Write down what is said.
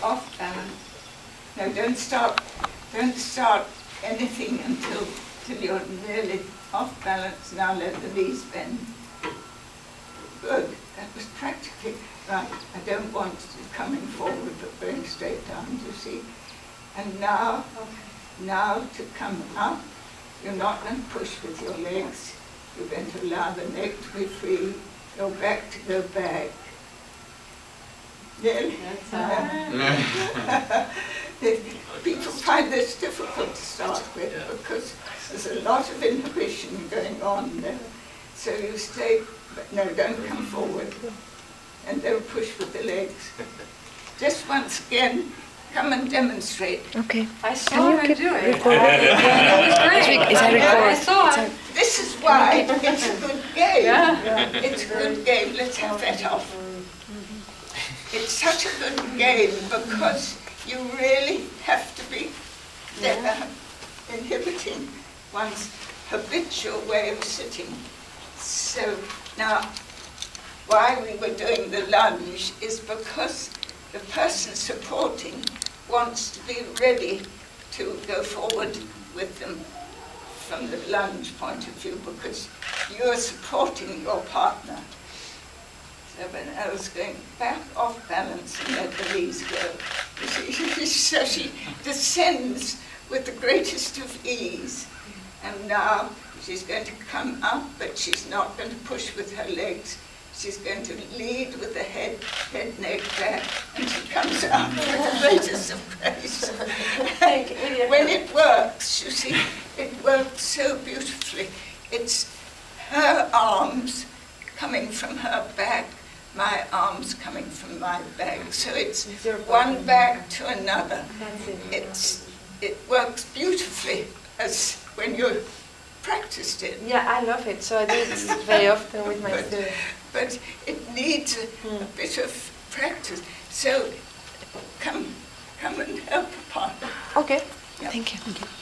off balance. No, don't start anything until you're really off balance. Now let the knees bend. Good. That was practically right. I don't want you coming forward but going straight down, you see. And now to come up. You're not going to push with your legs. You're going to allow the neck to be free. Your back to go back. Really? People find this difficult to start with because there's a lot of inhibition going on there. So you stay, but no, don't come forward. And don't push with the legs. Just once again, come and demonstrate. Okay. I saw her do it. It was great. I saw it. This is why it's a good game. It's a good game. Let's have that off. It's such a good game because you really have to be inhibiting one's habitual way of sitting. So now, why we were doing the lunge is because the person supporting wants to be ready to go forward with them from the lunge point of view because you're supporting your partner. So when I was going back off balance and let the knees go, so she descends with the greatest of ease. And now she's going to come up, but she's not going to push with her legs. She's going to lead with the head, neck, back, and she comes up with the greatest of grace. When it works, you see, it works so beautifully. It's her arms coming from her back, my arms coming from my back. So it's one back to another. It works beautifully as when you practiced it. Yeah, I love it. So I do it very often with my students. But it needs a bit of practice. So come and help a partner. Okay. Thank you.